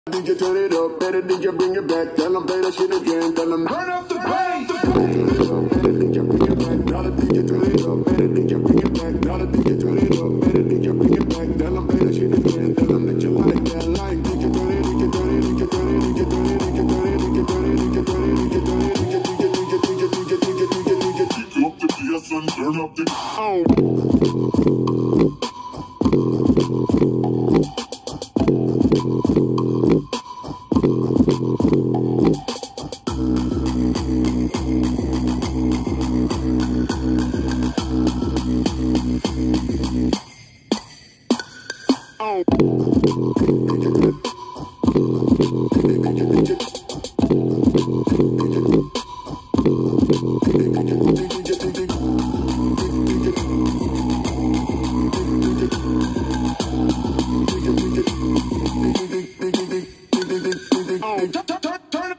DJ turn it up, better DJ bring it back. Tell them play that shit again. Tell them turn up the bass. Better DJ bring it back. Now the DJ turn it up, better DJ bring it back. Now the DJ turn it up, better DJ bring it back. Tell them play that shit again. Tell them that you like that like. DJ turn it, DJ turn it, DJ turn it, DJ turn it, DJ turn it, DJ turn it, DJ turn it, DJ turn it, DJ turn it, DJ up the PS and turn up the turn